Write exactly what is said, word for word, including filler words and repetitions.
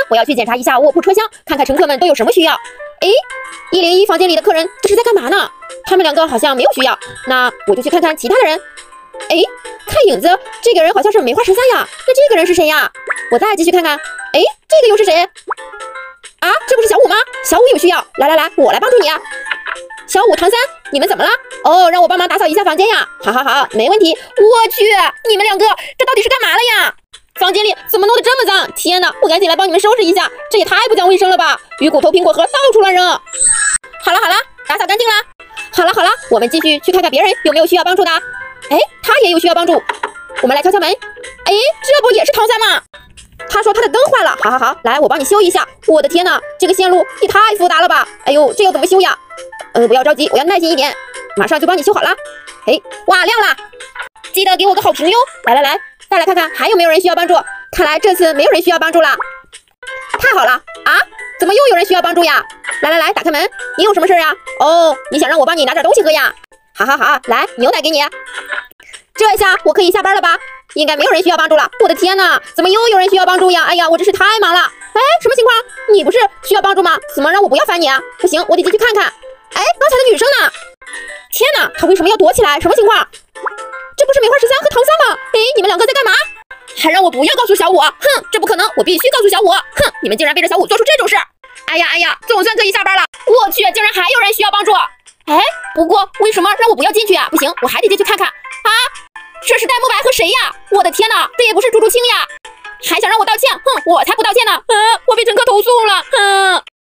我要去检查一下卧铺车厢，看看乘客们都有什么需要。哎，一零一房间里的客人这是在干嘛呢？他们两个好像没有需要，那我就去看看其他的人。哎，看影子，这个人好像是梅花十三呀，那这个人是谁呀？我再继续看看。哎，这个又是谁？啊，这不是小五吗？小五有需要，来来来，我来帮助你啊。小五、唐三，你们怎么了？哦，让我帮忙打扫一下房间呀。好好好，没问题。我去，你们两个这到底是干嘛了呀？房间里怎么弄得这么脏？天哪，我赶紧来帮你们收拾一下，这也太不讲卫生了吧！鱼骨头、苹果核到处乱扔。好了好了，打扫干净了。好了好了，我们继续去看看别人有没有需要帮助的。哎，他也有需要帮助，我们来敲敲门。哎，这不也是唐三吗？他说他的灯坏了，好好好，来我帮你修一下。我的天哪，这个线路也太复杂了吧！哎呦，这要怎么修呀？呃，不要着急，我要耐心一点，马上就帮你修好了。嘿，哇，亮了！记得给我个好评哟！来来来，再来看看还有没有人需要帮助。看来这次没有人需要帮助了，太好了啊！怎么又有人需要帮助呀？来来来，打开门，你有什么事呀？哦，你想让我帮你拿点东西喝呀？好好好，来，牛奶给你。这下我可以下班了吧？应该没有人需要帮助了。我的天哪，怎么又有人需要帮助呀？哎呀，我真是太忙了。哎，什么情况？你不是需要帮助吗？怎么让我不要烦你啊？不行，我得进去看看。哎，刚才的女生呢？天哪，她为什么要躲起来？什么情况？这不是梅花十三和唐三吗？哎，你们两个在干嘛？还让我不要告诉小五？哼，这不可能，我必须告诉小五。哼，你们竟然背着小五做出这种事！哎呀哎呀，总算可以下班了。我去，竟然还有人需要帮助。哎，不过为什么让我不要进去啊？不行，我还得进去看看。啊，这是戴沐白和谁呀？我的天哪，这也不是朱竹清呀！还想让我道歉？哼，我才不道歉呢！嗯、啊，我被乘客投诉了。嗯、啊。